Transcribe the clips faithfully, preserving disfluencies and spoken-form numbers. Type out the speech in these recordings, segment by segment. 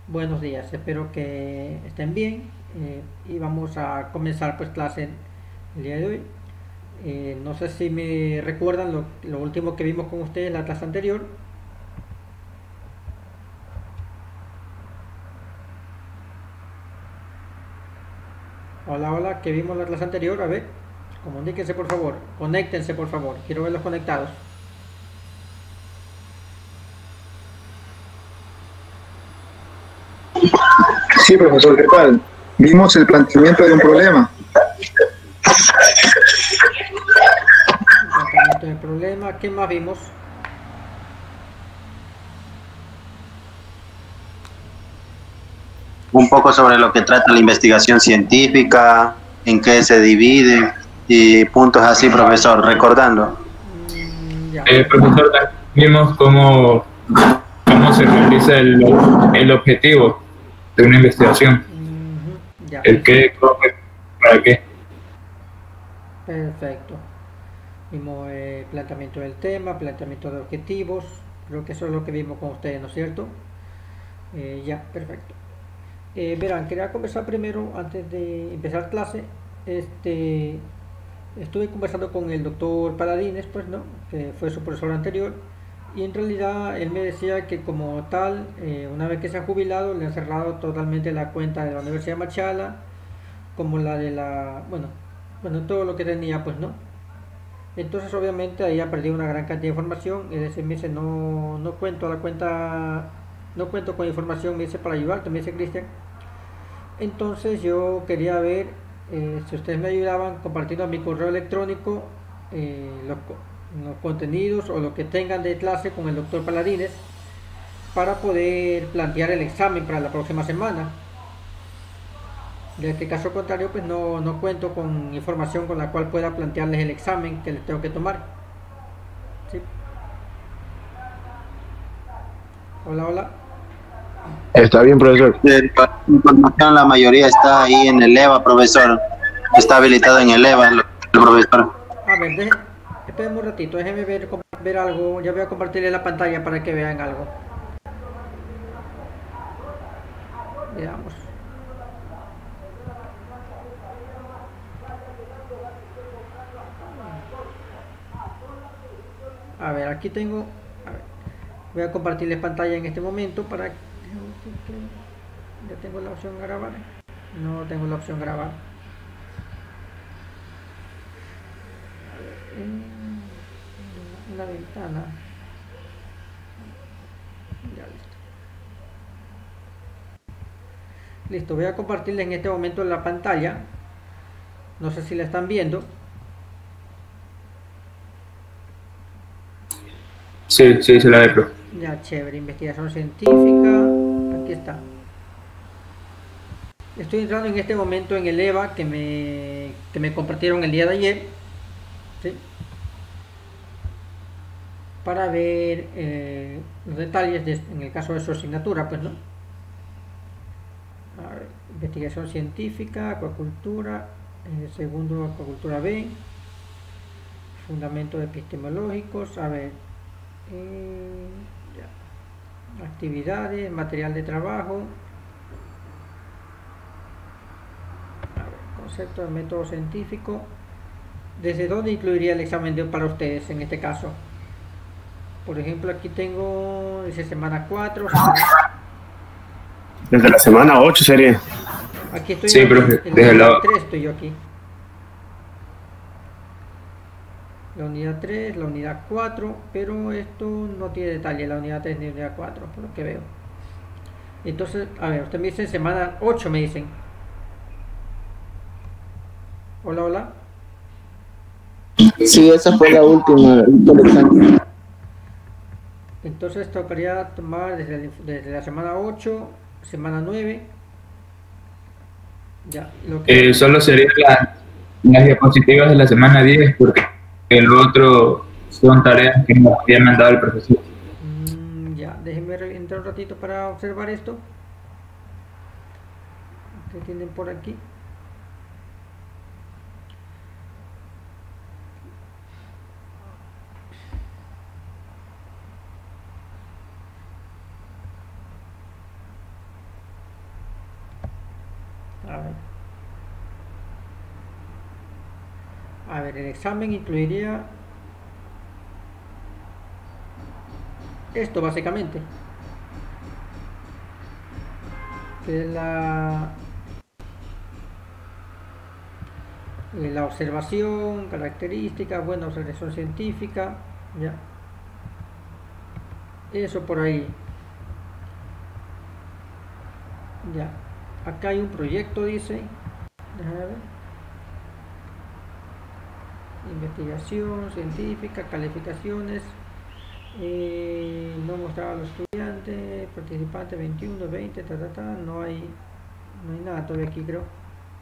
Buenos días, espero que estén bien eh, y vamos a comenzar pues clase el día de hoy. Eh, no sé si me recuerdan lo, lo último que vimos con ustedes en la clase anterior. Hola, hola, que vimos la clase anterior. A ver, comuníquense por favor, conéctense por favor, quiero verlos conectados. Sí, profesor, ¿qué tal? Vimos el planteamiento de un problema. Planteamiento del problema, ¿qué más vimos? Un poco sobre lo que trata la investigación científica, en qué se divide y puntos así, profesor, recordando. Mm, ya, Eh, perfecto. profesor, también vimos cómo, cómo se realiza el, el objetivo de una investigación, Ujú, ya, el qué, perfecto. cómo, para qué. Perfecto. Vimos eh, planteamiento del tema, planteamiento de objetivos. Creo que eso es lo que vimos con ustedes, ¿no es cierto? Eh, ya, perfecto. Eh, verán, quería conversar primero, antes de empezar clase. Este, estuve conversando con el doctor Paladines, pues, ¿no? Que fue su profesor anterior. Y en realidad él me decía que como tal, eh, una vez que se ha jubilado, le han cerrado totalmente la cuenta de la Universidad de Machala, como la de la, bueno, bueno, todo lo que tenía, pues, ¿no? Entonces obviamente ahí ha perdido una gran cantidad de información, es decir, me dice, no, no cuento a la cuenta, no cuento con información, me dice, para ayudarte, me dice Cristian. Entonces yo quería ver eh, si ustedes me ayudaban compartiendo a mi correo electrónico eh, los, los contenidos o lo que tengan de clase con el doctor Paladines para poder plantear el examen para la próxima semana. De este caso contrario, pues no, no cuento con información con la cual pueda plantearles el examen que les tengo que tomar. ¿Sí? Hola, hola. Está bien, profesor. De la información, la mayoría está ahí en el EVA, profesor. Está habilitado en el EVA, el profesor. A ver, deje, espérenme un ratito, déjenme ver, ver algo. Ya voy a compartirle la pantalla para que vean algo. Veamos. A ver, aquí tengo. A ver, voy a compartirles pantalla en este momento para. Ya tengo la opción grabar. No tengo la opción grabar. En la ventana. Ya listo. Listo, voy a compartirles en este momento la pantalla. No sé si la están viendo. Sí, sí, se la de profe. Ya, chévere, investigación científica. Aquí está. Estoy entrando en este momento en el EVA que me, que me compartieron el día de ayer, ¿sí? Para ver eh, los detalles de, en el caso de su asignatura, pues, ¿no? A ver, investigación científica, acuacultura, eh, segundo acuacultura B, fundamentos epistemológicos, a ver, eh, ya, actividades, material de trabajo, a ver, concepto de método científico. ¿Desde dónde incluiría el examen de, para ustedes en este caso? Por ejemplo, aquí tengo, dice semana cuatro, semana... Desde la semana ocho sería. Aquí estoy Sí, en, profe, en la desde unidad la, tres estoy yo aquí. La unidad tres, la unidad cuatro, pero esto no tiene detalle, la unidad tres ni la unidad cuatro, por lo que veo. Entonces, a ver, usted me dice semana ocho, me dicen. Hola, hola. Sí, esa fue la última, el examen. Entonces tocaría tomar desde, desde la semana ocho, semana nueve. Ya, lo que... eh, solo serían la- las diapositivas de la semana diez porque el otro son tareas que nos había mandado el profesor. Mmm, ya, déjenme entrar un ratito para observar esto. ¿Qué tienen por aquí? A ver, el examen incluiría esto básicamente, que es la la observación, características, bueno, observación científica, ya, eso por ahí, ya. Acá hay un proyecto, dice, déjame ver, investigación científica, calificaciones, eh, no mostrar a los estudiantes, participantes veintiuno, veinte, ta, ta, ta, no hay, no hay nada todavía aquí, creo.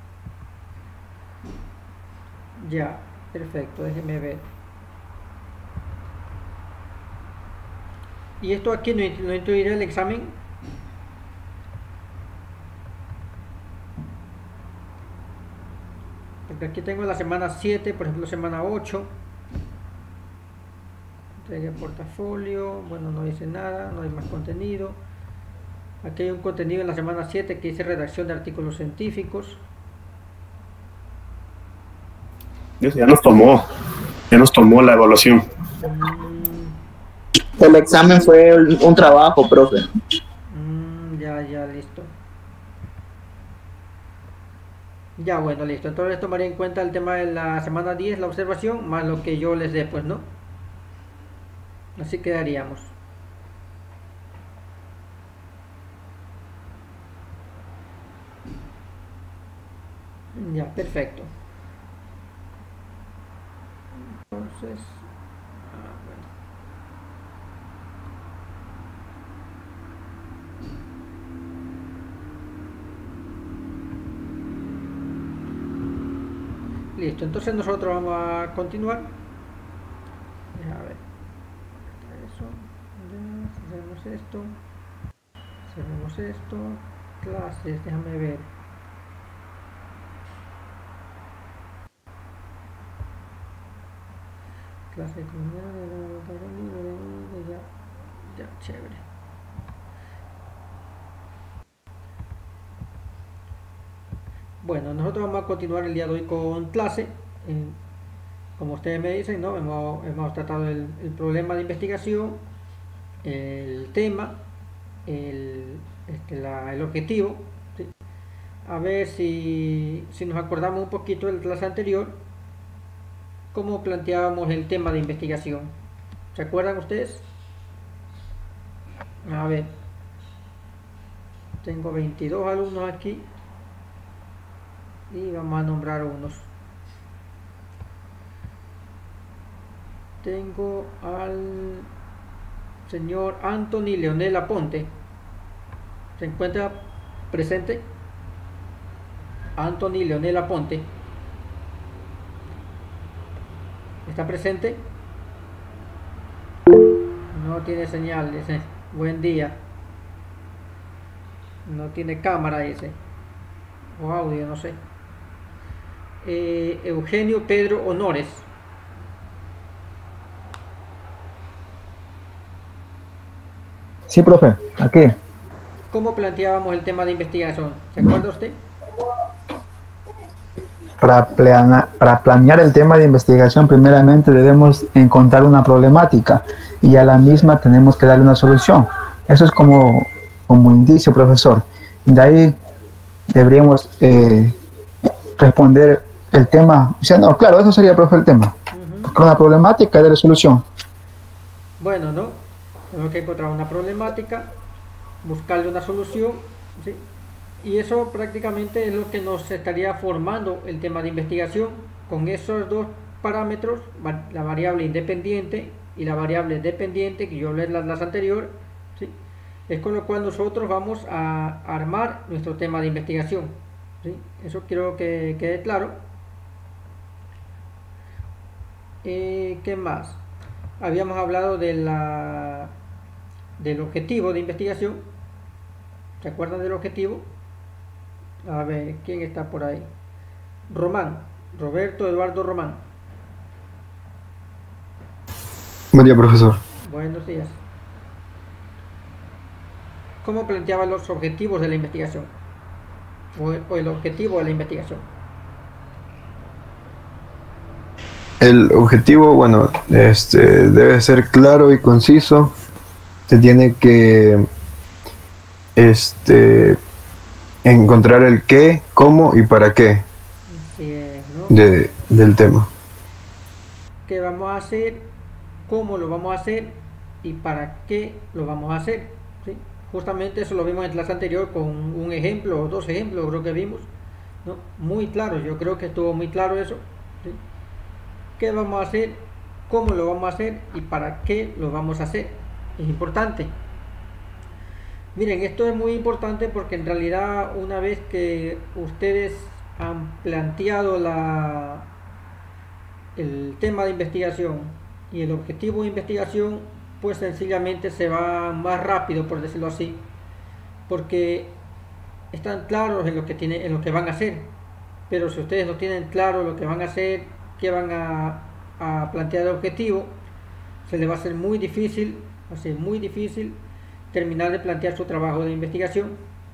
Ya, perfecto, déjeme ver. Y esto aquí no, no incluirá el examen. Porque aquí tengo la semana siete, por ejemplo, semana ocho. Entrega portafolio, bueno, no dice nada, no hay más contenido. Aquí hay un contenido en la semana siete que dice redacción de artículos científicos. Ya nos tomó, ya nos tomó la evaluación. Mm, El examen fue un trabajo, profe. mm, ya, ya, listo. Ya, bueno, listo. Entonces tomaré en cuenta el tema de la semana diez, la observación, más lo que yo les dé, pues, ¿no? Así quedaríamos. Ya, perfecto. Entonces, ah, bueno. Listo, entonces nosotros vamos a continuar. A ver, eso, ya, cerramos esto, cerramos esto, clases, déjame ver. Clase ya, ya, chévere. Bueno, nosotros vamos a continuar el día de hoy con clase. Eh, como ustedes me dicen, ¿no? Hemos, hemos tratado el, el problema de investigación, el tema, el, este, la, el objetivo, ¿sí? A ver si, si nos acordamos un poquito de la clase anterior, cómo planteábamos el tema de investigación. ¿Se acuerdan ustedes? A ver, tengo veintidós alumnos aquí y vamos a nombrar unos. Tengo al señor Anthony Leonel Aponte. ¿Se encuentra presente? Anthony Leonel Aponte. ¿Está presente? No tiene señal, dice. Buen día. No tiene cámara, dice. O audio, no sé. Eh, Eugenio Pedro Honores. Sí, profe, aquí. ¿Cómo planteábamos el tema de investigación? ¿Se acuerda usted? Para, plana, para planear el tema de investigación, primeramente debemos encontrar una problemática y a la misma tenemos que darle una solución. Eso es como, como indicio, profesor. De ahí deberíamos eh, responder el tema. O sea, no, claro, eso sería, profe, el tema. Uh-huh. Con una problemática y darle solución. Bueno, ¿no? Tenemos que encontrar una problemática, buscarle una solución, ¿sí? Y eso prácticamente es lo que nos estaría formando el tema de investigación. Con esos dos parámetros, la variable independiente y la variable dependiente, que yo hablé en la clase anterior, ¿sí? Es con lo cual nosotros vamos a armar nuestro tema de investigación, ¿sí? Eso quiero que quede claro. Eh, ¿Qué más? Habíamos hablado de la, del objetivo de investigación. ¿Se acuerdan del objetivo? A ver, ¿quién está por ahí? Román, Roberto Eduardo Román. Buen día, profesor. Buenos días. ¿Cómo planteaba los objetivos de la investigación? O el objetivo de la investigación. el objetivo, bueno, este, debe ser claro y conciso. Se tiene que este, encontrar el qué, cómo y para qué Así es, ¿no? de, del tema. ¿Qué vamos a hacer? ¿Cómo lo vamos a hacer? ¿Y para qué lo vamos a hacer? ¿Sí? Justamente eso lo vimos en clase anterior con un ejemplo o dos ejemplos, creo que vimos, ¿no? Muy claro, yo creo que estuvo muy claro eso, ¿sí? ¿Qué vamos a hacer? ¿Cómo lo vamos a hacer? ¿Y para qué lo vamos a hacer? Es importante. Miren, esto es muy importante porque en realidad una vez que ustedes han planteado la, el tema de investigación y el objetivo de investigación, pues sencillamente se va más rápido, por decirlo así, porque están claros en lo que tiene, en lo que van a hacer. Pero si ustedes no tienen claro lo que van a hacer, qué van a, a plantear de objetivo, se les va a hacer muy difícil, va a ser muy difícil terminar de plantear su trabajo de investigación.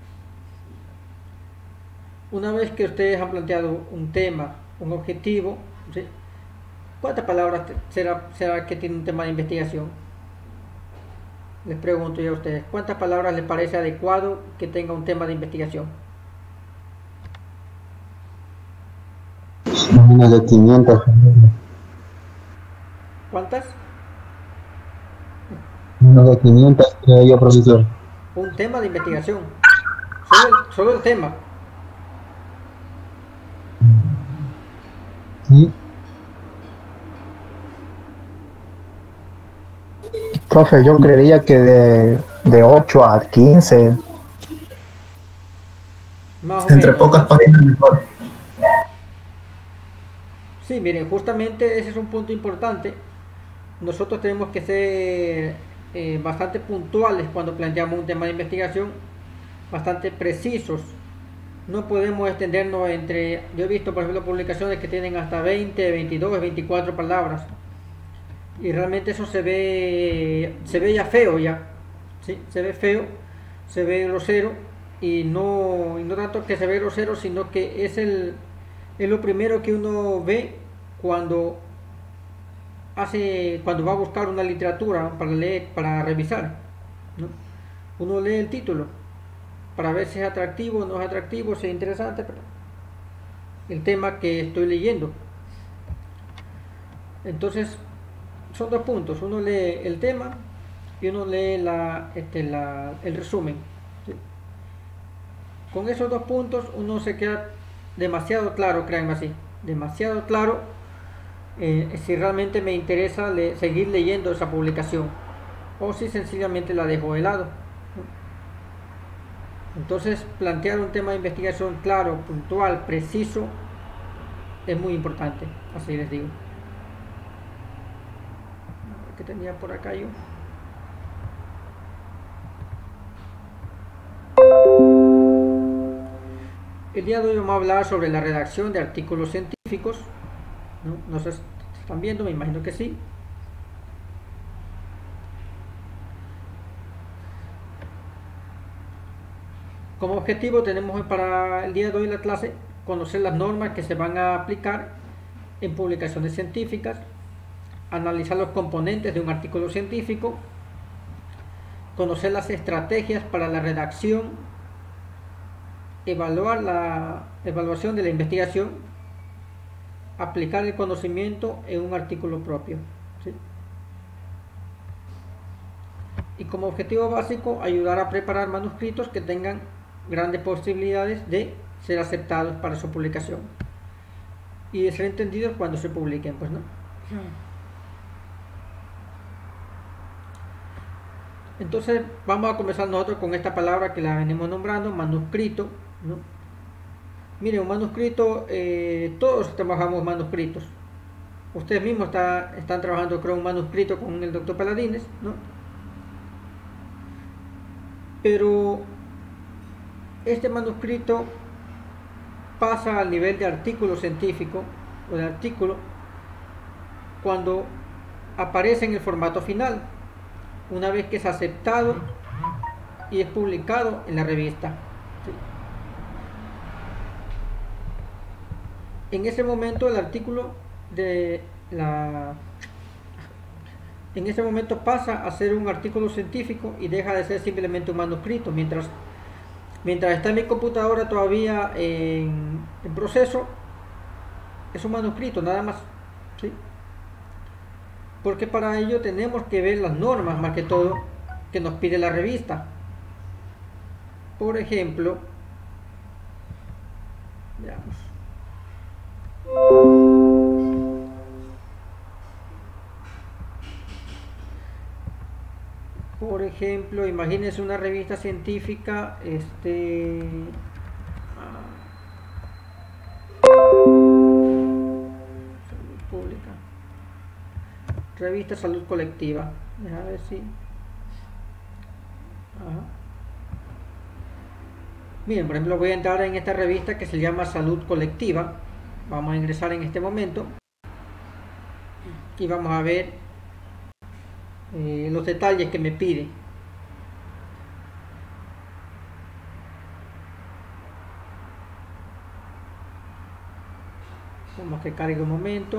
Una vez que ustedes han planteado un tema, un objetivo, ¿sí? ¿Cuántas palabras será, será que tiene un tema de investigación? Les pregunto yo a ustedes, ¿cuántas palabras les parece adecuado que tenga un tema de investigación? Menos de quinientas. ¿Cuántas? Menos de quinientas, creo yo, profesor. Un tema de investigación. Solo el, solo el tema. Sí. Profe, yo creería que de, de ocho a quince. Más o Entre menos. pocas páginas mejor. Sí, miren, justamente ese es un punto importante. Nosotros tenemos que ser eh, bastante puntuales cuando planteamos un tema de investigación, bastante precisos. No podemos extendernos entre, yo he visto por ejemplo publicaciones que tienen hasta veinte, veintidós, veinticuatro palabras. Y realmente eso se ve, se ve ya feo ya, ¿sí? Se ve feo, se ve grosero y no, y no tanto que se ve grosero, sino que es, el, es lo primero que uno ve cuando hace, cuando va a buscar una literatura para leer, para revisar, ¿no? Uno lee el título para ver si es atractivo o no es atractivo, si es interesante, pero el tema que estoy leyendo. Entonces son dos puntos, uno lee el tema y uno lee la, este, la, el resumen, ¿sí? Con esos dos puntos uno se queda demasiado claro, créanme así, demasiado claro eh, si realmente me interesa le, seguir leyendo esa publicación o si sencillamente la dejo de lado, ¿no? Entonces plantear un tema de investigación claro, puntual, preciso es muy importante, así les digo. Que tenía por acá yo. El día de hoy vamos a hablar sobre la redacción de artículos científicos, ¿no? No sé si están viendo, me imagino que sí. Como objetivo tenemos para el día de hoy la clase conocer las normas que se van a aplicar en publicaciones científicas, analizar los componentes de un artículo científico, conocer las estrategias para la redacción, evaluar la evaluación de la investigación, aplicar el conocimiento en un artículo propio, ¿sí? Y como objetivo básico, ayudar a preparar manuscritos que tengan grandes posibilidades de ser aceptados para su publicación y de ser entendidos cuando se publiquen, pues, ¿no? Entonces vamos a comenzar nosotros con esta palabra que la venimos nombrando, manuscrito, ¿no? Miren, un manuscrito, eh, todos trabajamos manuscritos. Ustedes mismos está, están trabajando, creo, un manuscrito con el doctor Paladines, ¿no? Pero este manuscrito pasa al nivel de artículo científico o de artículo cuando aparece en el formato final, una vez que es aceptado y es publicado en la revista, ¿sí? En ese momento el artículo de la, en ese momento pasa a ser un artículo científico y deja de ser simplemente un manuscrito. Mientras, mientras está en mi computadora todavía en, en proceso, es un manuscrito nada más, ¿sí? Porque para ello tenemos que ver las normas más que todo que nos pide la revista. Por ejemplo, veamos. Por ejemplo, imagínense una revista científica, este, salud pública, revista Salud Colectiva. Déjame ver si. Ajá. Bien, por ejemplo, voy a entrar en esta revista que se llama Salud Colectiva. Vamos a ingresar en este momento y vamos a ver eh, los detalles que me pide. Vamos a que cargue un momento.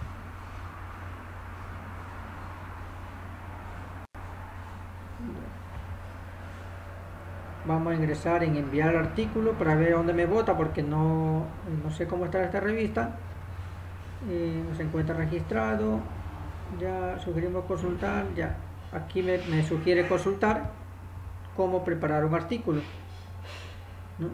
Vamos a ingresar en enviar artículo para ver dónde me bota, porque no, no sé cómo está esta revista. Eh, no se encuentra registrado. Ya sugerimos consultar. Ya aquí me, me sugiere consultar cómo preparar un artículo, ¿no?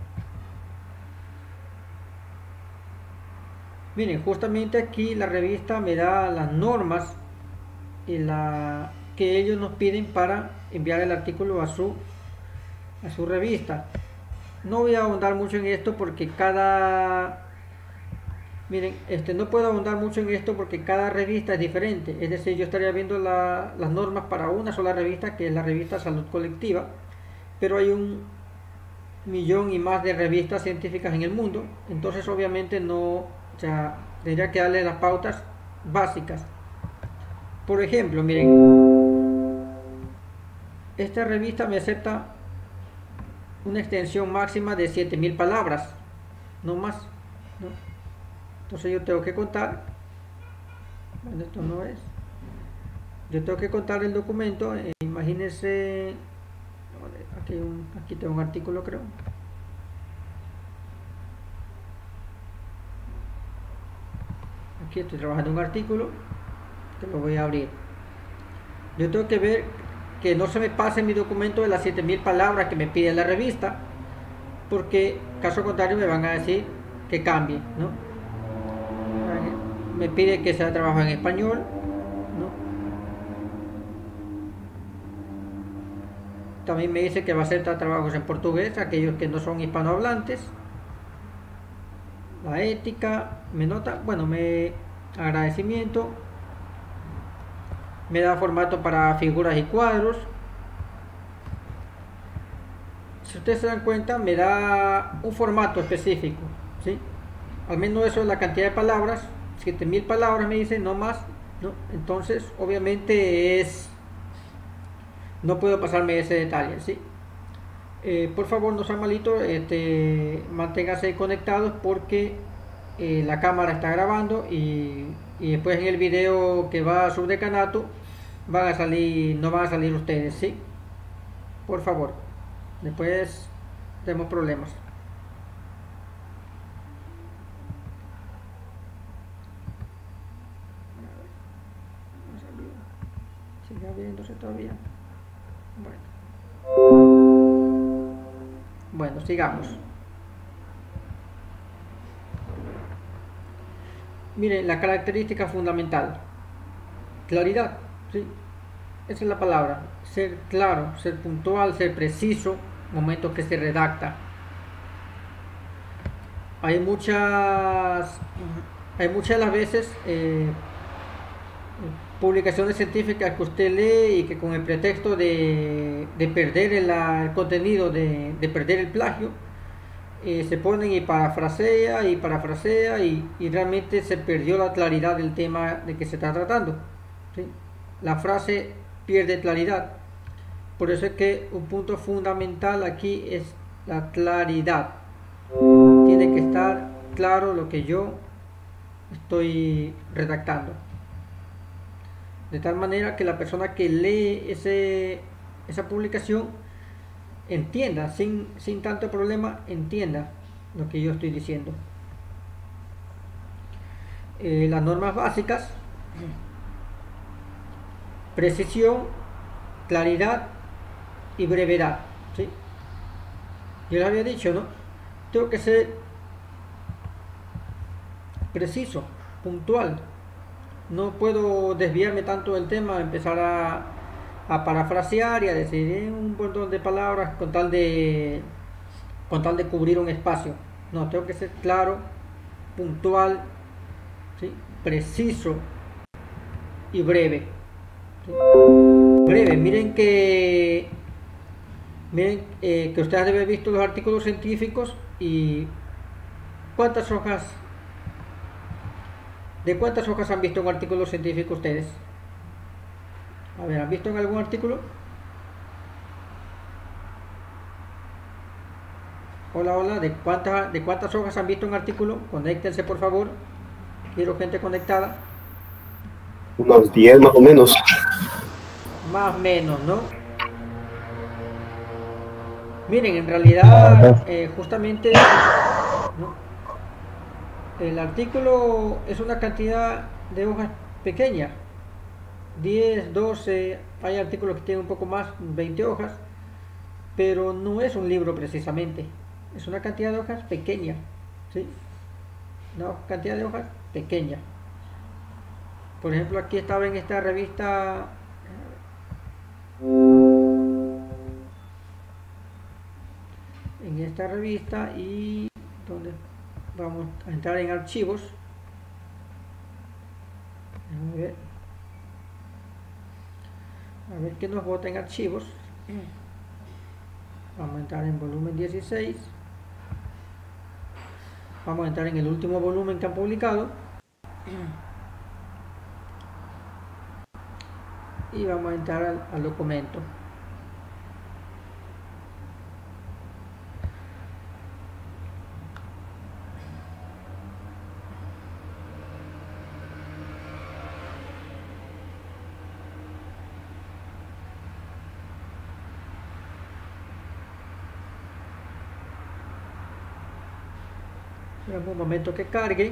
Miren, justamente aquí la revista me da las normas y la, que ellos nos piden para enviar el artículo a su a su revista. No voy a ahondar mucho en esto porque cada miren, este no puedo ahondar mucho en esto porque cada revista es diferente. Es decir, yo estaría viendo la, las normas para una sola revista, que es la revista Salud Colectiva, pero hay un millón y más de revistas científicas en el mundo. Entonces obviamente no, o sea, tendría que darle las pautas básicas. Por ejemplo, miren, esta revista me acepta una extensión máxima de siete mil palabras, no más, ¿no? Entonces yo tengo que contar, bueno, esto no es, yo tengo que contar el documento. Eh, imagínense, aquí, un, aquí tengo un artículo, creo. Aquí estoy trabajando un artículo que lo voy a abrir. Yo tengo que ver que no se me pase mi documento de las siete mil palabras que me pide la revista, porque caso contrario me van a decir que cambie, ¿no? Me pide que sea trabajo en español, ¿no? También me dice que va a aceptar trabajos en portugués, aquellos que no son hispanohablantes. La ética, me nota, bueno, me agradecimiento. Me da formato para figuras y cuadros. Si ustedes se dan cuenta, me da un formato específico, ¿sí? Al menos eso es la cantidad de palabras, siete mil palabras me dice, no más, ¿no? Entonces, obviamente es, no puedo pasarme ese detalle, ¿sí? Eh, por favor, no sean malitos, este, manténganse conectados porque eh, la cámara está grabando y, y después en el video que va a Subdecanato van a salir, no van a salir ustedes, ¿sí? Por favor, después tenemos problemas. Sigue abriéndose todavía. Bueno. Bueno, sigamos. Miren, la característica fundamental. Claridad, ¿sí? Esa es la palabra. Ser claro, ser puntual, ser preciso, momentos que se redacta. Hay muchas, hay muchas de las veces eh, publicaciones científicas que usted lee y que con el pretexto de, de perder el, el contenido, de, de perder el plagio, eh, se ponen y parafrasea y parafrasea y, y realmente se perdió la claridad del tema de que se está tratando, ¿sí? La frase pierde claridad. Por eso es que un punto fundamental aquí es la claridad. Tiene que estar claro lo que yo estoy redactando. De tal manera que la persona que lee ese, esa publicación entienda, sin, sin tanto problema, entienda lo que yo estoy diciendo. Eh, las normas básicas: precisión, claridad y brevedad, ¿sí? Yo les había dicho, ¿no? Tengo que ser preciso, puntual. No puedo desviarme tanto del tema, empezar a, a parafrasear y a decir un montón de palabras con tal de con tal de cubrir un espacio. No, tengo que ser claro, puntual, ¿sí? Preciso y breve, ¿sí? Breve, miren que miren eh, que ustedes deben haber visto los artículos científicos. Y ¿cuántas hojas de cuántas hojas han visto un artículo científico ustedes? A ver, ¿han visto en algún artículo? Hola, hola, ¿de cuántas, de cuántas hojas han visto un artículo? Conéctense, por favor. Quiero gente conectada. Unos diez más o menos. Más o menos, ¿no? Miren, en realidad, eh, justamente, ¿no? El artículo es una cantidad de hojas pequeña. diez, doce, hay artículos que tienen un poco más, veinte hojas. Pero no es un libro precisamente. Es una cantidad de hojas pequeña, ¿sí? Una cantidad de hojas pequeña. Por ejemplo, aquí estaba en esta revista, en esta revista, y donde vamos a entrar en archivos. A ver, a ver qué nos bota en archivos. Vamos a entrar en volumen dieciséis. Vamos a entrar en el último volumen que han publicado. Y vamos a entrar al, al documento. Esperamos un momento que cargue.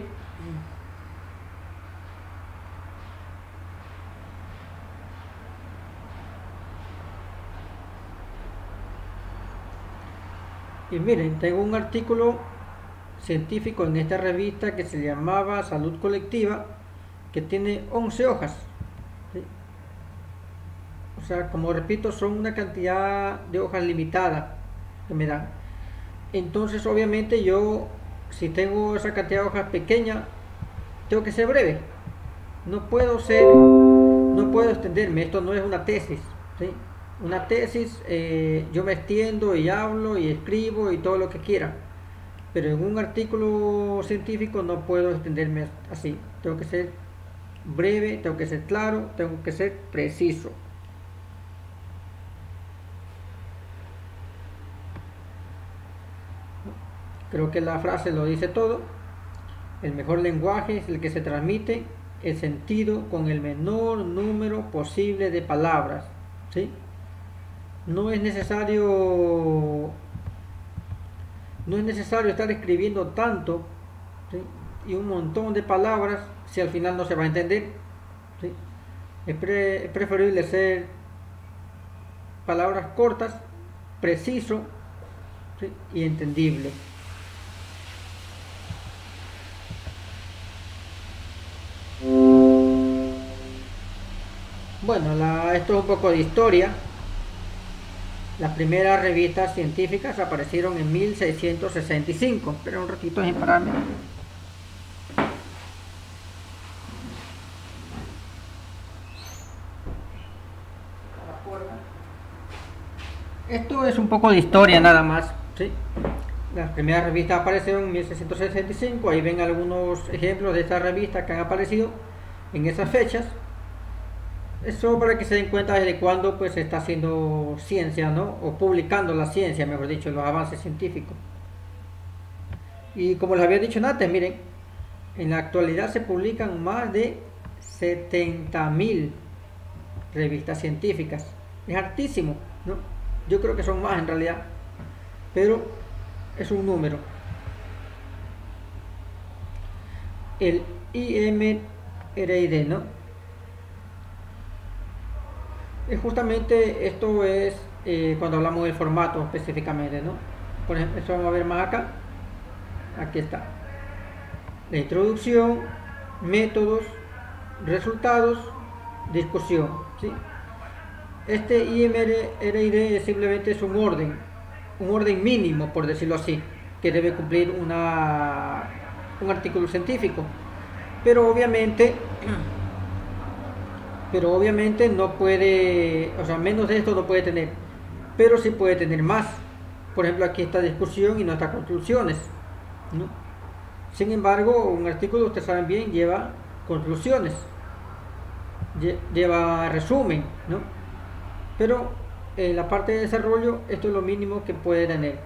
Y miren, tengo un artículo científico en esta revista que se llamaba Salud Colectiva, que tiene once hojas, ¿sí? O sea, como repito, son una cantidad de hojas limitada que me dan. Entonces, obviamente, yo, si tengo esa cantidad de hojas pequeña, tengo que ser breve. No puedo ser, no puedo extenderme. Esto no es una tesis, ¿sí? Una tesis, eh, yo me extiendo y hablo y escribo y todo lo que quiera. Pero en un artículo científico no puedo extenderme así. Tengo que ser breve, tengo que ser claro, tengo que ser preciso. Creo que la frase lo dice todo. El mejor lenguaje es el que se transmite el sentido con el menor número posible de palabras, ¿sí? No es necesario no es necesario estar escribiendo tanto, ¿sí? Y un montón de palabras si al final no se va a entender, ¿sí? Es, pre, es preferible ser palabras cortas, preciso, ¿sí? Y entendible. Bueno, la, esto es un poco de historia. Las primeras revistas científicas aparecieron en mil seiscientos sesenta y cinco. Espera un ratito sin pararme. Esto es un poco de historia nada más, ¿sí? Las primeras revistas aparecieron en mil seiscientos sesenta y cinco. Ahí ven algunos ejemplos de estas revistas que han aparecido en esas fechas. Eso para que se den cuenta desde cuándo pues se está haciendo ciencia, ¿no? O publicando la ciencia, mejor dicho, los avances científicos. Y como les había dicho antes, miren, En la actualidad se publican más de setenta mil revistas científicas. Es hartísimo, ¿no? Yo creo que son más en realidad, pero es un número. El I M R I D, ¿no? Es justamente esto es eh, cuando hablamos del formato específicamente, ¿no? Por ejemplo, esto vamos a ver más acá. Aquí está. La introducción, métodos, resultados, discusión, ¿sí? Este I M R I D simplemente es un orden, un orden mínimo, por decirlo así, que debe cumplir una, un artículo científico. Pero obviamente, pero obviamente no puede, o sea, menos de esto no puede tener, pero sí puede tener más. Por ejemplo, aquí está discusión y no está conclusiones, ¿no? Sin embargo, un artículo, ustedes saben bien, lleva conclusiones, lleva resumen, ¿no? Pero en la parte de desarrollo, esto es lo mínimo que puede tener.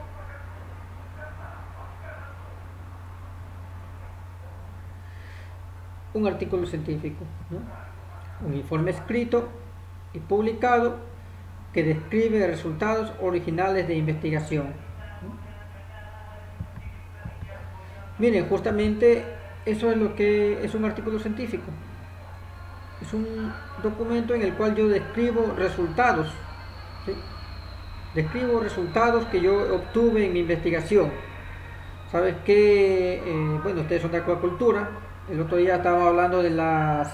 Un artículo científico, ¿no? Un informe escrito y publicado que describe resultados originales de investigación, ¿no? Miren, justamente eso es lo que es un artículo científico. Es un documento en el cual yo describo resultados, ¿sí? Describo resultados que yo obtuve en mi investigación. Sabes que, eh, bueno, ustedes son de acuacultura. El otro día estaba hablando de las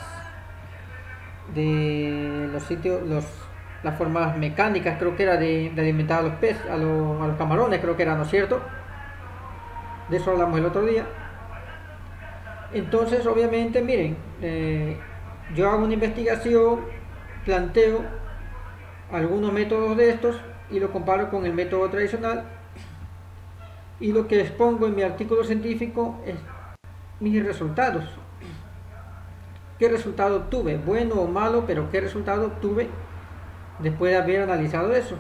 de los sitios, los, las formas mecánicas, creo que era de, de alimentar a los peces, a los, a los camarones, creo que era, ¿no es cierto? De eso hablamos el otro día. Entonces, obviamente, miren, eh, yo hago una investigación, planteo algunos métodos de estos y lo comparo con el método tradicional, y lo que expongo en mi artículo científico es mis resultados. ¿Qué resultado obtuve? Bueno o malo, pero ¿qué resultado obtuve después de haber analizado eso?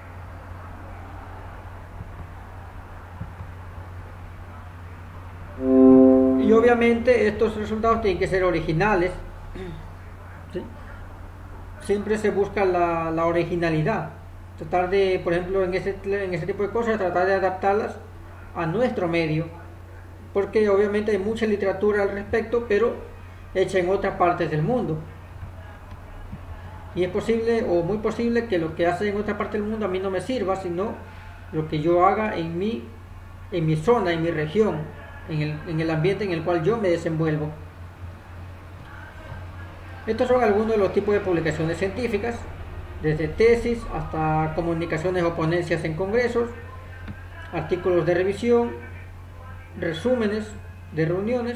Y obviamente estos resultados tienen que ser originales, ¿sí? Siempre se busca la, la originalidad. Tratar de, por ejemplo, en ese, en ese tipo de cosas, tratar de adaptarlas a nuestro medio. Porque obviamente hay mucha literatura al respecto, pero hecha en otras partes del mundo. Y es posible, o muy posible, que lo que hace en otra parte del mundo a mí no me sirva, sino lo que yo haga en mi, en mi zona, en mi región, en el, en el ambiente en el cual yo me desenvuelvo. Estos son algunos de los tipos de publicaciones científicas, desde tesis hasta comunicaciones o ponencias en congresos, artículos de revisión, resúmenes de reuniones.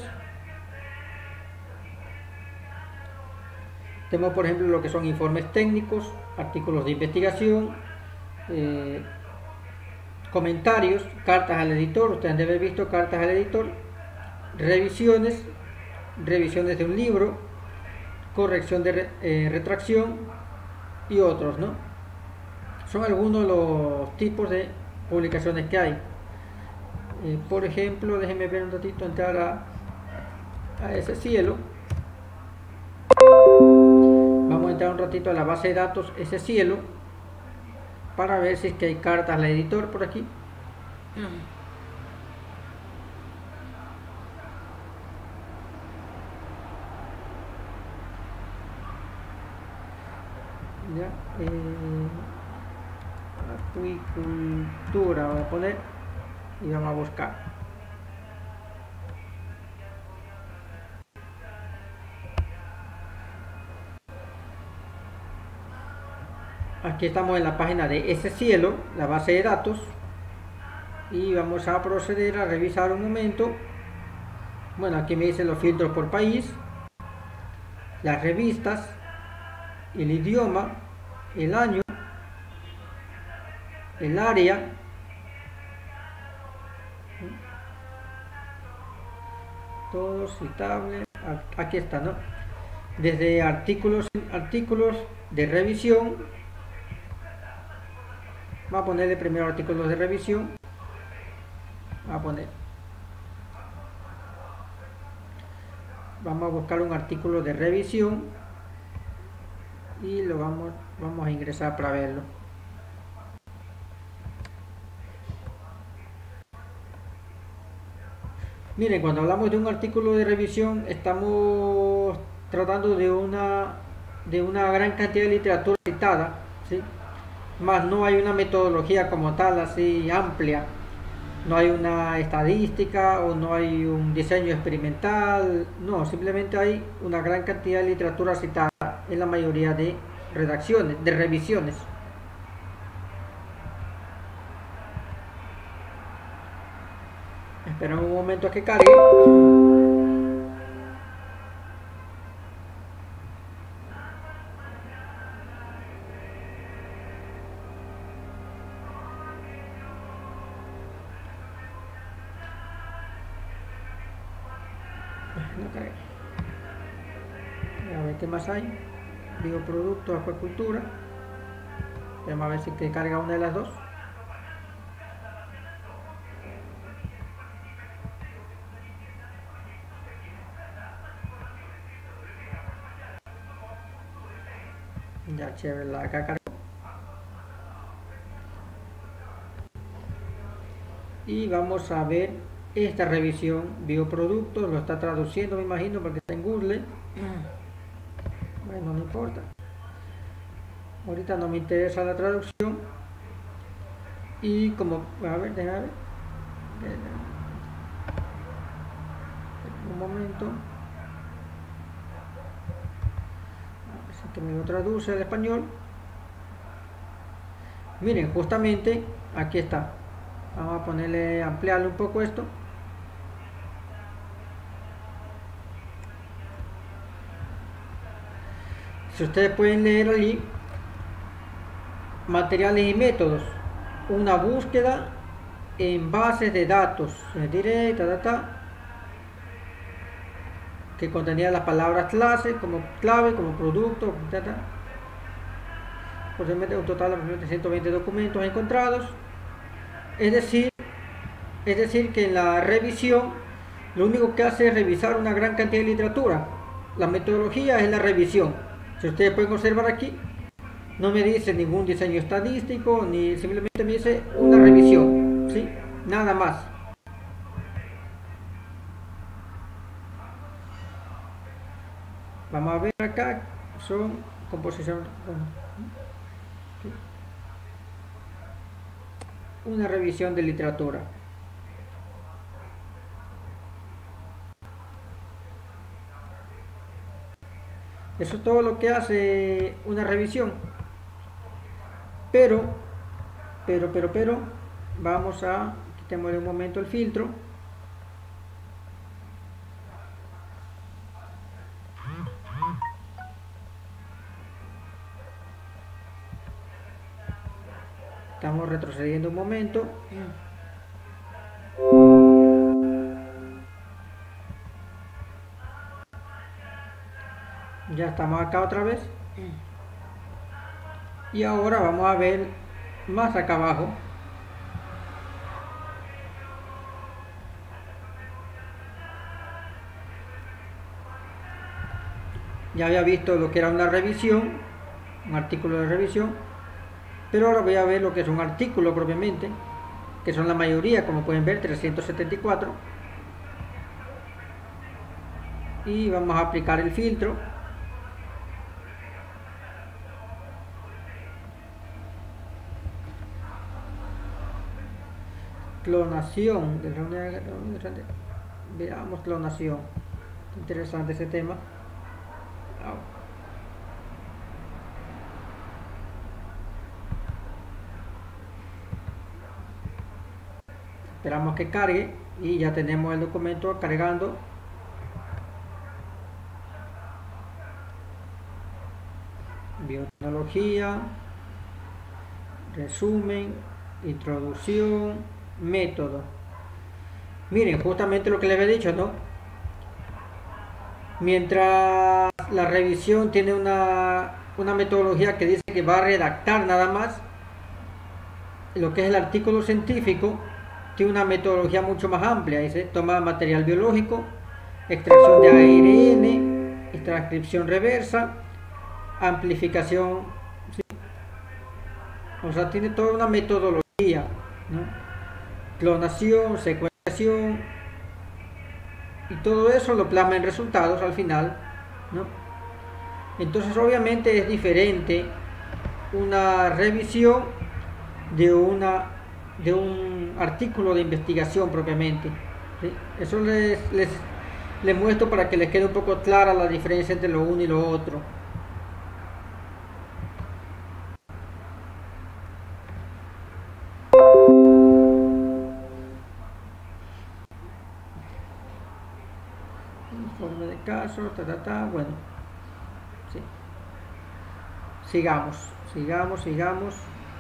Tenemos, por ejemplo, lo que son informes técnicos, artículos de investigación, eh, comentarios, cartas al editor, ustedes deben haber visto cartas al editor, revisiones, revisiones de un libro, corrección de re, eh, retracción y otros, ¿no? Son algunos de los tipos de publicaciones que hay. Eh, por ejemplo, déjenme ver un ratito, entrar a, a ese cielo. Vamos a entrar un ratito a la base de datos ese cielo para ver si es que hay cartas al editor por aquí. Ya, eh, acuicultura voy a poner y vamos a buscar. Aquí estamos en la página de ese cielo, la base de datos, y vamos a proceder a revisar un momento. Bueno, aquí me dicen los filtros por país, las revistas, el idioma, el año, el área, todo citable. Aquí está, ¿no? Desde artículos, artículos de revisión. Va a ponerle primero artículos de revisión. Va a poner vamos a buscar un artículo de revisión y lo vamos, vamos a ingresar para verlo. Miren, cuando hablamos de un artículo de revisión estamos tratando de una, de una gran cantidad de literatura citada, ¿sí? Más no hay una metodología como tal así amplia, no hay una estadística o no hay un diseño experimental, no, simplemente hay una gran cantidad de literatura citada en la mayoría de redacciones, de revisiones. Esperamos un momento a que cargue. No cargue. A ver qué más hay. Bioproductos, acuacultura. Vamos a ver si que carga una de las dos. Ya chévere, la acá cargó. Y vamos a ver esta revisión, bioproductos, lo está traduciendo me imagino porque está en Google. Bueno, no importa. Ahorita no me interesa la traducción. Y como, a ver, déjame ver. Un momento. Así que me lo traduce al español. Miren, justamente aquí está. Vamos a ponerle, ampliarle un poco esto. Si ustedes pueden leer allí, materiales y métodos, una búsqueda en bases de datos, les diré, ta, ta, ta, que contenía las palabras clase, como clave, como producto, ta, ta. Posiblemente un total de ciento veinte documentos encontrados. Es decir, es decir que en la revisión lo único que hace es revisar una gran cantidad de literatura. La metodología es la revisión. Si ustedes pueden observar aquí, no me dice ningún diseño estadístico, ni simplemente me dice una revisión, ¿sí? Nada más. Vamos a ver acá, son composición, una revisión de literatura. Eso es todo lo que hace una revisión. Pero, pero, pero, pero, vamos a, quitémosle un momento el filtro. Estamos retrocediendo un momento. Ya estamos acá otra vez. Y ahora vamos a ver más acá abajo. Ya había visto lo que era una revisión, un artículo de revisión, pero ahora voy a ver lo que es un artículo propiamente, que son la mayoría, como pueden ver, trescientos setenta y cuatro. Y vamos a aplicar el filtro. Clonación. Veamos clonación. Interesante ese tema. Esperamos que cargue y ya tenemos el documento cargando. Biotecnología, resumen, introducción, método. Miren, justamente lo que les había dicho, ¿no? Mientras la revisión tiene una, una metodología que dice que va a redactar nada más, lo que es el artículo científico tiene una metodología mucho más amplia. Dice, toma material biológico, extracción de A R N, transcripción reversa, amplificación, ¿sí? O sea, tiene toda una metodología, ¿no? Clonación, secuenciación, y todo eso lo plasma en resultados al final, ¿no? Entonces obviamente es diferente una revisión de una de un artículo de investigación propiamente, ¿sí? Eso les, les, les muestro para que les quede un poco clara la diferencia entre lo uno y lo otro. Informe de caso, ta, ta, ta, bueno, sí. Sigamos, sigamos, sigamos.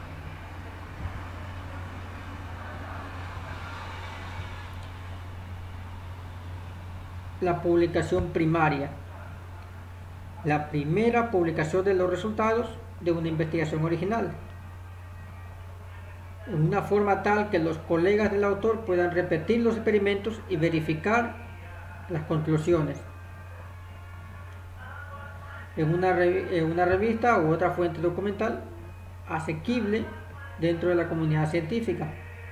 La publicación primaria. La primera publicación de los resultados de una investigación original, en una forma tal que los colegas del autor puedan repetir los experimentos y verificar las conclusiones en una, en una revista u otra fuente documental asequible dentro de la comunidad científica.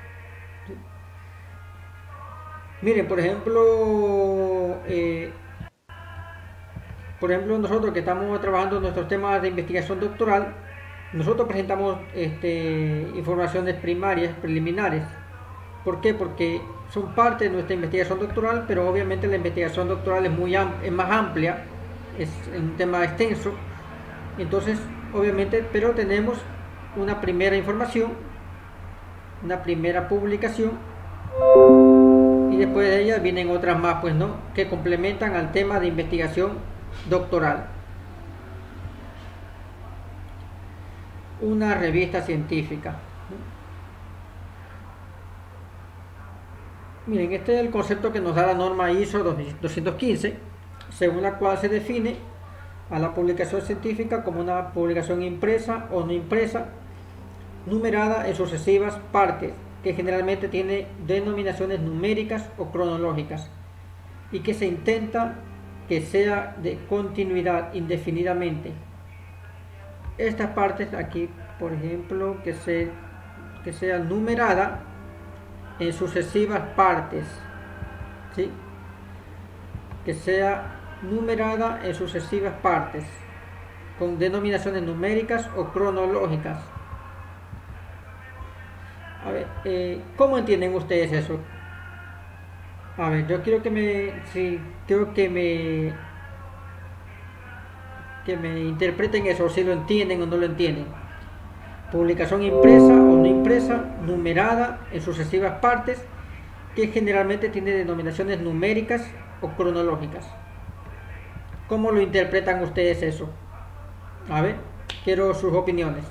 Miren, por ejemplo, eh, por ejemplo, nosotros que estamos trabajando en nuestros temas de investigación doctoral, nosotros presentamos este, informaciones primarias, preliminares. ¿Por qué? Porque son parte de nuestra investigación doctoral, pero obviamente la investigación doctoral es, muy es más amplia, es un tema extenso. Entonces, obviamente, pero tenemos una primera información, una primera publicación, y después de ella vienen otras más, pues, ¿no?, que complementan al tema de investigación doctoral. Una revista científica. Miren, este es el concepto que nos da la norma I S O doscientos quince, según la cual se define a la publicación científica como una publicación impresa o no impresa, numerada en sucesivas partes, que generalmente tiene denominaciones numéricas o cronológicas, y que se intenta que sea de continuidad indefinidamente. Estas partes aquí, por ejemplo, que, se, que sea numerada en sucesivas partes, ¿sí?, que sea numerada en sucesivas partes con denominaciones numéricas o cronológicas. A ver, eh, ¿cómo entienden ustedes eso? A ver, yo quiero que me, sí, quiero que me, que me interpreten eso, si lo entienden o no lo entienden. Publicación impresa o no impresa, numerada en sucesivas partes, que generalmente tiene denominaciones numéricas o cronológicas. ¿Cómo lo interpretan ustedes eso? A ver, quiero sus opiniones.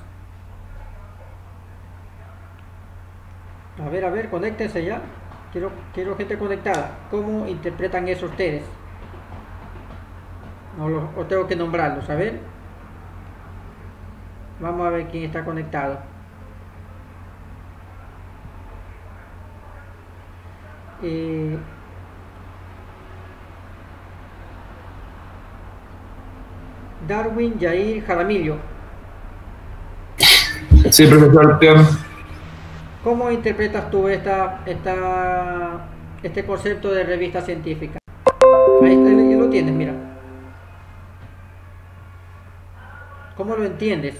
A ver, a ver, conéctense ya. Quiero, quiero gente conectada. ¿Cómo interpretan eso ustedes? ¿O, lo, o tengo que nombrarlos? A ver. Vamos a ver quién está conectado. Eh, Darwin Jair Jaramillo. Sí, profesor. ¿Cómo interpretas tú esta, esta, este concepto de revista científica? Ahí está, ya lo tienes, mira. ¿Cómo lo entiendes?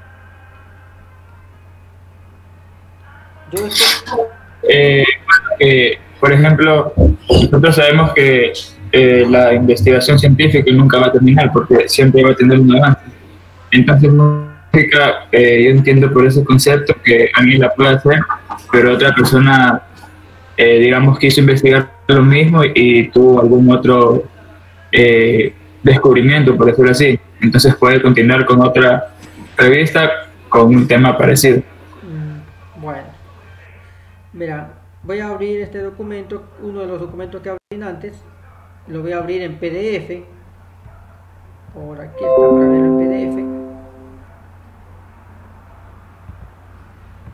Yo estoy... eh, eh, por ejemplo, nosotros sabemos que eh, la investigación científica nunca va a terminar porque siempre va a tener un avance. Entonces, eh, yo entiendo por ese concepto que alguien la puede hacer, pero otra persona, eh, digamos, quiso investigar lo mismo y, y tuvo algún otro eh, descubrimiento, por decirlo así. Entonces puede continuar con otra revista con un tema parecido. Bueno, mira, voy a abrir este documento, uno de los documentos que abrí antes, lo voy a abrir en P D F. Por aquí está para verlo en P D F.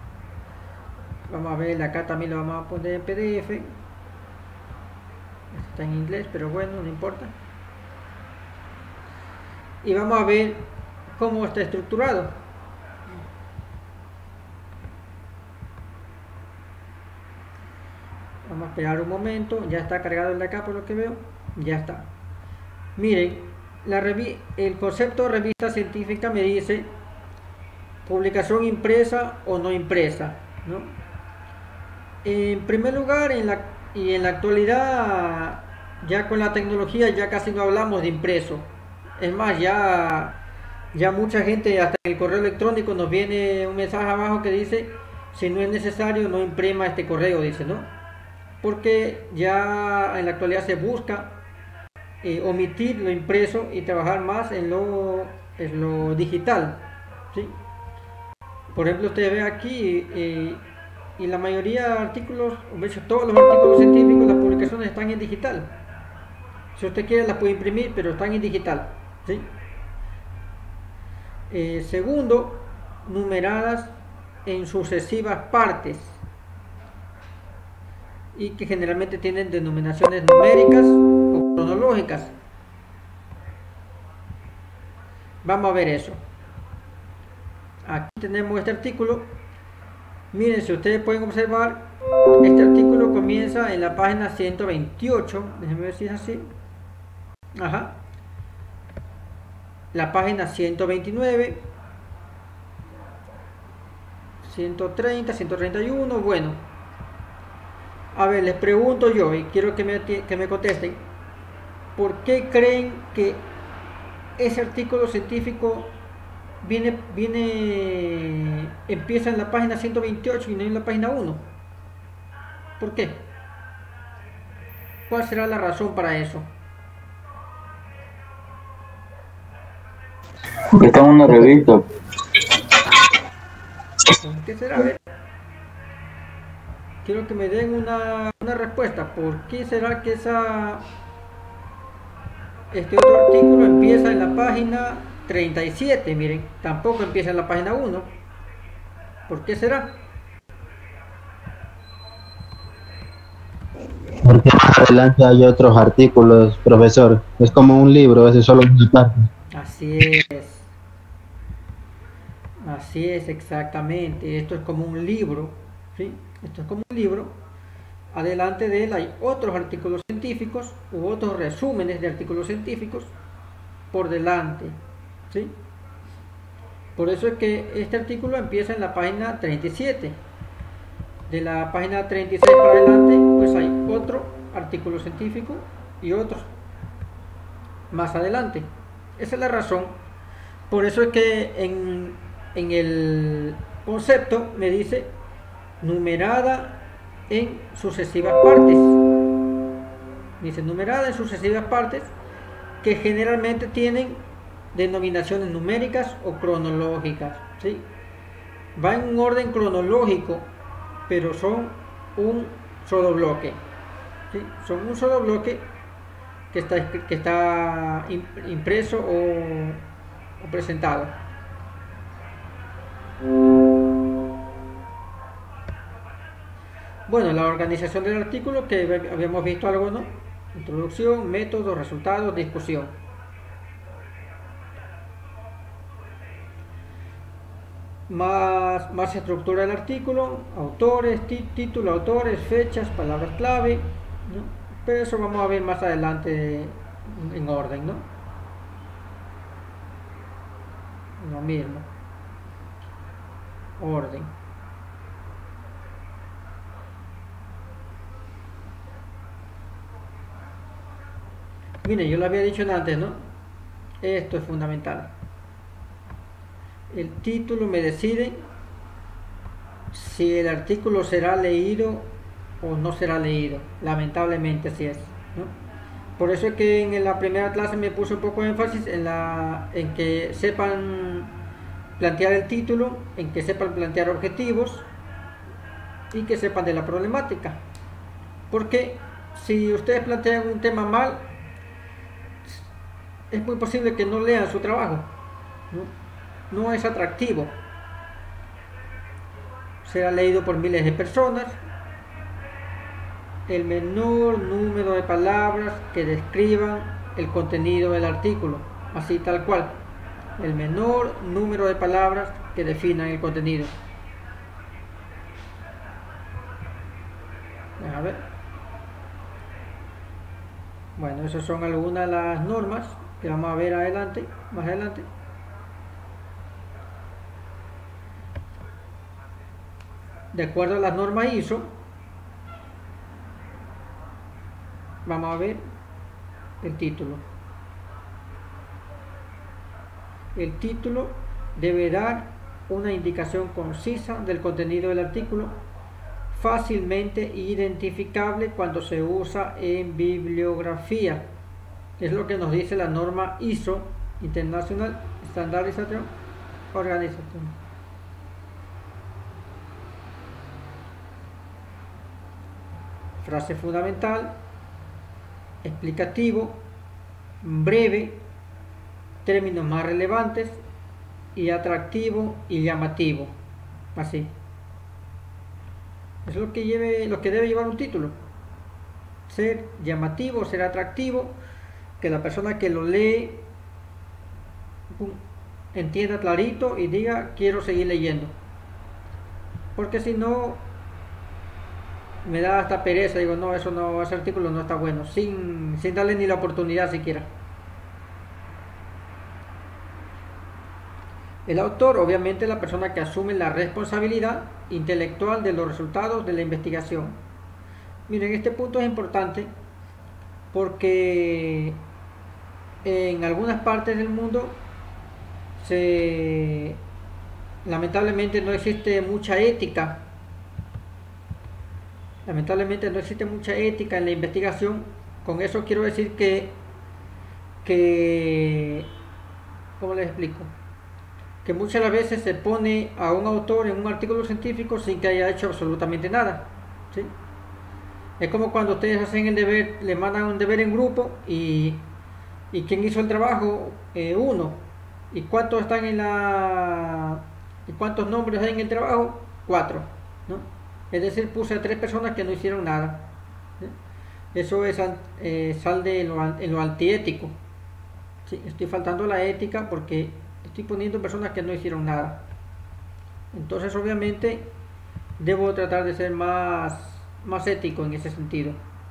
Vamos a ver, acá también lo vamos a poner en P D F. está en inglés, pero bueno, no importa. Y vamos a ver cómo está estructurado. Vamos a esperar un momento, ya está cargado el de acá por lo que veo, ya está. Miren, la revi el concepto de revista científica me dice publicación impresa o no impresa, ¿no? En primer lugar, en la, y en la actualidad, ya con la tecnología ya casi no hablamos de impreso. Es más, ya, ya mucha gente, hasta en el correo electrónico nos viene un mensaje abajo que dice, si no es necesario no imprima este correo, dice, ¿no? Porque ya en la actualidad se busca eh, omitir lo impreso y trabajar más en lo, en lo digital, ¿sí? Por ejemplo, usted ve aquí eh, y la mayoría de artículos, de hecho todos los artículos científicos, las publicaciones están en digital. Si usted quiere las puede imprimir, pero están en digital, ¿sí? Eh, segundo, numeradas en sucesivas partes y que generalmente tienen denominaciones numéricas o cronológicas. Vamos a ver eso. Aquí tenemos este artículo. Miren, si ustedes pueden observar, este artículo comienza en la página ciento veintiocho. Déjenme ver si es así. Ajá. La página ciento veintinueve, ciento treinta, ciento treinta y uno. Bueno, a ver, les pregunto yo y quiero que me, que me contesten. ¿Por qué creen que ese artículo científico viene, viene, empieza en la página ciento veintiocho y no en la página uno? ¿Por qué? ¿Cuál será la razón para eso? Porque está en una revista. ¿Qué será? A ver. Quiero que me den una, una respuesta. ¿Por qué será que esa este otro artículo empieza en la página treinta y siete? Miren, tampoco empieza en la página uno. ¿Por qué será? Porque más adelante hay otros artículos, profesor. Es como un libro, ese solo una parte. Así es. Así es, exactamente. Esto es como un libro, ¿sí? Esto es como un libro. Adelante de él hay otros artículos científicos u otros resúmenes de artículos científicos por delante, ¿sí? Por eso es que este artículo empieza en la página treinta y siete. De la página treinta y seis para adelante, pues hay otro artículo científico y otros más adelante. Esa es la razón. Por eso es que en, en el concepto me dice numerada en sucesivas partes. Dice numerada en sucesivas partes que generalmente tienen denominaciones numéricas o cronológicas, ¿sí? Va en un orden cronológico, pero son un solo bloque, ¿sí? Son un solo bloque que está, que está impreso o, o presentado. Bueno, la organización del artículo que habíamos visto algo, ¿no? Introducción, método, resultados, discusión. Más, más estructura del artículo, autores, título, autores, fechas, palabras clave, ¿no? Pero eso vamos a ver más adelante en orden, ¿no? Lo mismo. Orden. Miren, yo lo había dicho antes, ¿no? Esto es fundamental. El título me decide si el artículo será leído o no será leído. Lamentablemente así es, ¿no? Por eso es que en la primera clase me puse un poco de énfasis en, la, en que sepan plantear el título, en que sepan plantear objetivos y que sepan de la problemática. Porque si ustedes plantean un tema mal, es muy posible que no lean su trabajo, ¿no? No es atractivo. Será leído por miles de personas el menor número de palabras que describan el contenido del artículo, así tal cual, el menor número de palabras que definan el contenido. A ver. Bueno, esas son algunas de las normas que vamos a ver adelante, más adelante. De acuerdo a las normas I S O, vamos a ver el título. El título debe dar una indicación concisa del contenido del artículo, fácilmente identificable cuando se usa en bibliografía. Es lo que nos dice la norma I S O, International Standardization Organization. Frase fundamental, explicativo, breve, términos más relevantes y atractivo y llamativo. Así. Es lo que lleve, lo que debe llevar un título. Ser llamativo, ser atractivo, que la persona que lo lee pum, entienda clarito y diga quiero seguir leyendo. Porque si no me da hasta pereza, digo no, eso no, ese artículo no está bueno, sin, sin darle ni la oportunidad siquiera. El autor, obviamente, la persona que asume la responsabilidad intelectual de los resultados de la investigación. Miren, este punto es importante porque en algunas partes del mundo se, lamentablemente no existe mucha ética. Lamentablemente no existe mucha ética en la investigación. Con eso quiero decir que, que ¿cómo les explico? Que muchas veces se pone a un autor en un artículo científico sin que haya hecho absolutamente nada, ¿sí? Es como cuando ustedes hacen el deber, le mandan un deber en grupo y, y ¿quién hizo el trabajo? Eh, uno. ¿Y cuántos están en la... ¿Y cuántos nombres hay en el trabajo? Cuatro, ¿no? Es decir, puse a tres personas que no hicieron nada, ¿sí? Eso es eh, sal de lo, en lo antiético, ¿sí? Estoy faltando a la ética porque estoy poniendo personas que no hicieron nada. Entonces obviamente debo tratar de ser más, más ético en ese sentido.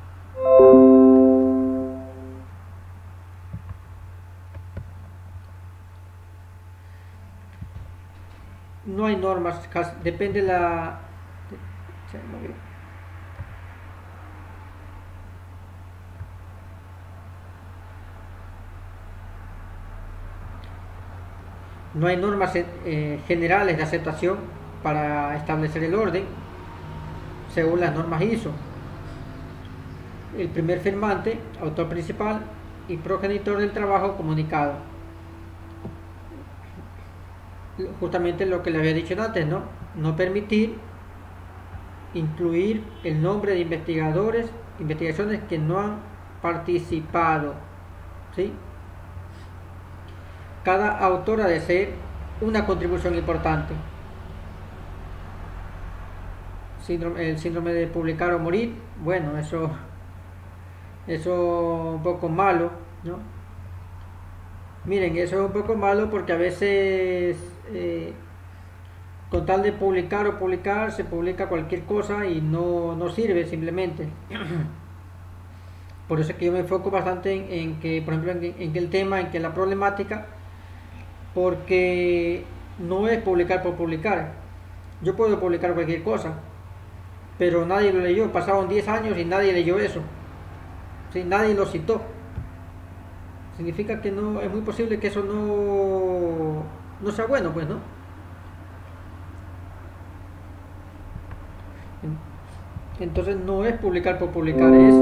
No hay normas, depende la... No hay normas eh, generales de aceptación para establecer el orden según las normas I S O. El primer firmante, autor principal y progenitor del trabajo comunicado. Justamente lo que le había dicho antes, ¿no? No permitir incluir el nombre de investigadores, investigaciones que no han participado, ¿sí? Cada autor ha de ser una contribución importante. Síndrome, el síndrome de publicar o morir, bueno, eso eso un poco malo, ¿no? Miren, eso es un poco malo porque a veces eh, con tal de publicar o publicar se publica cualquier cosa y no, no sirve simplemente. Por eso es que yo me enfoco bastante en, en que, por ejemplo, en, en que el tema, en que la problemática, porque no es publicar por publicar. Yo puedo publicar cualquier cosa, pero nadie lo leyó. Pasaron diez años y nadie leyó eso, ¿sí? Nadie lo citó. Significa que no, es muy posible que eso no, no sea bueno, pues, ¿no? Entonces no es publicar por publicar, es,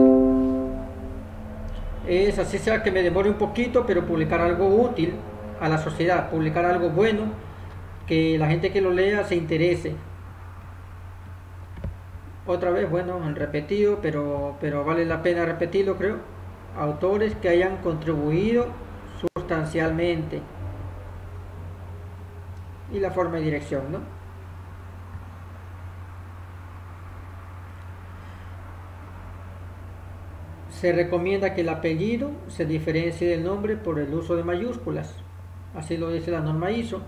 es así sea que me demore un poquito, pero publicar algo útil a la sociedad, publicar algo bueno, que la gente que lo lea se interese. Otra vez, bueno, han repetido, pero, pero vale la pena repetirlo, creo. Autores que hayan contribuido sustancialmente. Y la forma y dirección, ¿no? se recomienda que el apellido se diferencie del nombre por el uso de mayúsculas. Así lo dice la norma I S O.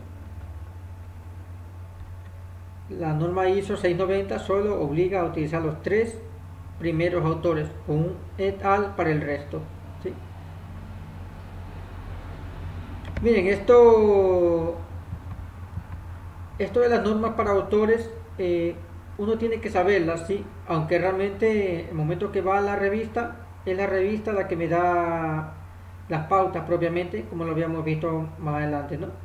La norma I S O seiscientos noventa solo obliga a utilizar los tres primeros autores con un et al para el resto, ¿sí? Miren, esto esto de las normas para autores, eh, uno tiene que saberlas, ¿sí? Aunque realmente el momento que va a la revista, es la revista la que me da las pautas propiamente, como lo habíamos visto más adelante, ¿no?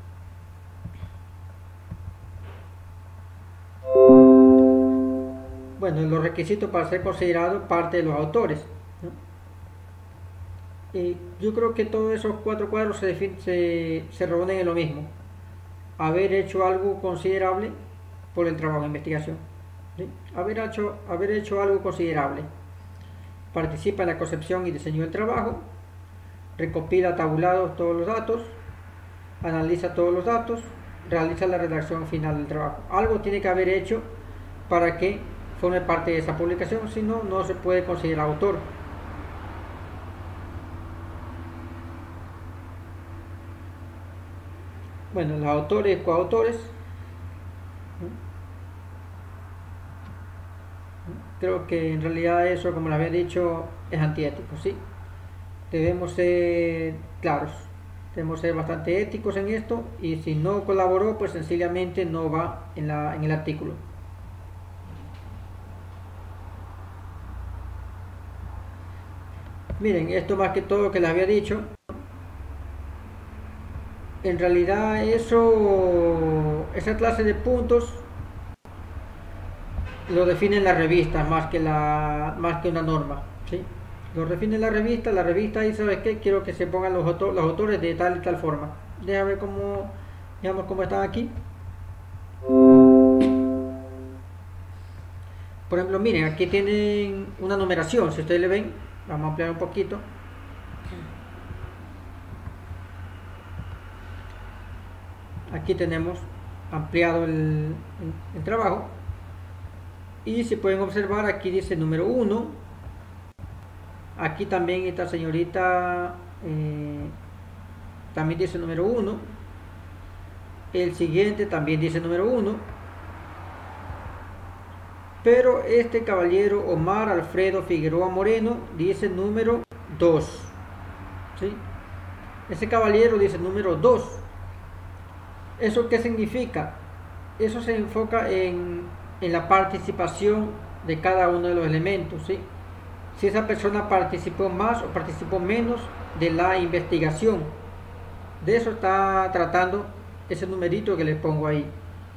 Bueno, los requisitos para ser considerado parte de los autores, ¿no? Y yo creo que todos esos cuatro cuadros se, se, se reúnen en lo mismo: haber hecho algo considerable por el trabajo de investigación, ¿sí? haber, hecho, haber hecho algo considerable, participa en la concepción y diseño del trabajo, recopila tabulados todos los datos, analiza todos los datos, realiza la redacción final del trabajo. Algo tiene que haber hecho para que forme parte de esa publicación, si no, no se puede considerar autor. Bueno, los autores y coautores, creo que en realidad eso, como les había dicho, es antiético, ¿sí? Debemos ser claros, debemos ser bastante éticos en esto, y si no colaboró, pues sencillamente no va en, la, en el artículo. Miren, esto más que todo que les había dicho, en realidad eso, esa clase de puntos lo define la revista más que, la, más que una norma, ¿sí? Lo define la revista, la revista y ¿sabes qué? Quiero que se pongan los, autor, los autores de tal y tal forma. Déjame ver cómo, digamos, cómo están aquí. Por ejemplo, miren, aquí tienen una numeración, si ustedes le ven, vamos a ampliar un poquito. Aquí tenemos ampliado el, el, el trabajo, y si pueden observar, aquí dice número uno. Aquí también esta señorita eh, también dice número uno. El siguiente también dice número uno. Pero este caballero Omar Alfredo Figueroa Moreno dice número dos, ¿sí? Ese caballero dice número dos. ¿Eso qué significa? Eso se enfoca en, en la participación de cada uno de los elementos, ¿sí? Si esa persona participó más o participó menos de la investigación. De eso está tratando ese numerito que les pongo ahí.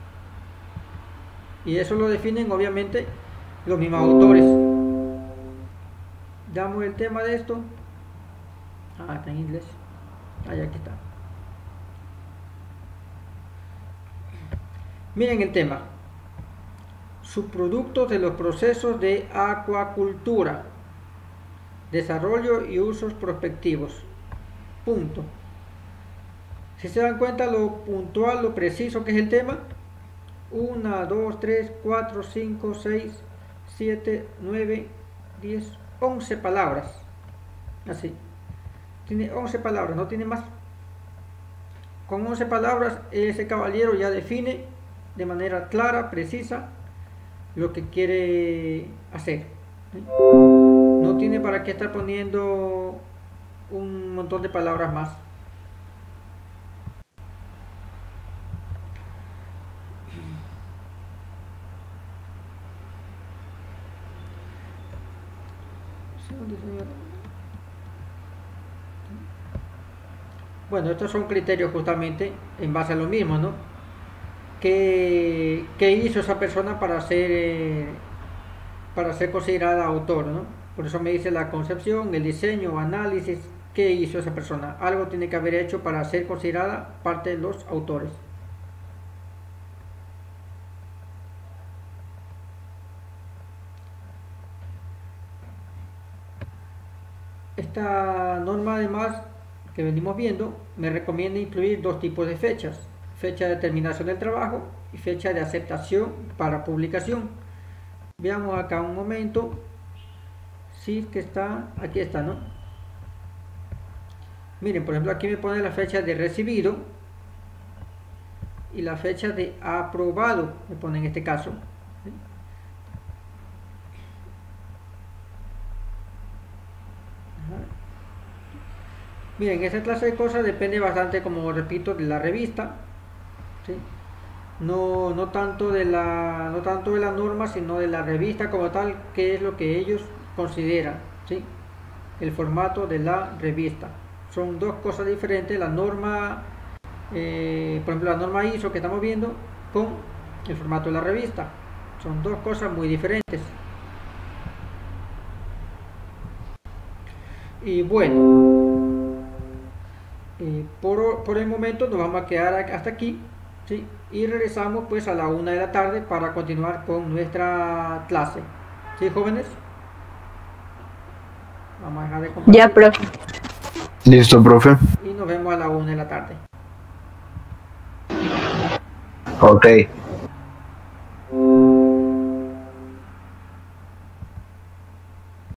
Y eso lo definen obviamente los mismos autores. Damos el tema de esto. Ah, está en inglés. Ahí, aquí está. Miren el tema: subproductos de los procesos de acuacultura, desarrollo y usos prospectivos. Punto. Si se dan cuenta lo puntual, lo preciso que es el tema: uno, dos, tres, cuatro, cinco, seis, siete, nueve, diez, once palabras. Así. Tiene once palabras, no tiene más. Con once palabras, ese caballero ya define de manera clara, precisa, lo que quiere hacer. No tiene para qué estar poniendo un montón de palabras más. Bueno, estos son criterios justamente en base a lo mismo, ¿no? ¿Qué, qué hizo esa persona para ser, eh, para ser considerada autor, ¿no? Por eso me dice la concepción, el diseño, análisis. ¿Qué hizo esa persona? Algo tiene que haber hecho para ser considerada parte de los autores. Esta norma, además, que venimos viendo, me recomienda incluir dos tipos de fechas: fecha de terminación del trabajo y fecha de aceptación para publicación. Veamos acá un momento. sí que está, aquí está, ¿no? Miren, por ejemplo, aquí me pone la fecha de recibido y la fecha de aprobado, me pone en este caso. ¿Sí? Miren, esa clase de cosas depende bastante, como repito, de la revista, ¿sí? No, no tanto de la, no tanto de la norma, sino de la revista como tal, que es lo que ellos consideran, ¿sí? El formato de la revista. Son dos cosas diferentes, la norma, eh, por ejemplo, la norma I S O que estamos viendo con el formato de la revista. Son dos cosas muy diferentes. Y bueno, eh, por, por el momento nos vamos a quedar hasta aquí, ¿sí? Y regresamos pues a la una de la tarde para continuar con nuestra clase. ¿Sí, jóvenes? Vamos a dejar de compartir. Ya, profe. Listo, profe. Y nos vemos a la una de la tarde. Ok.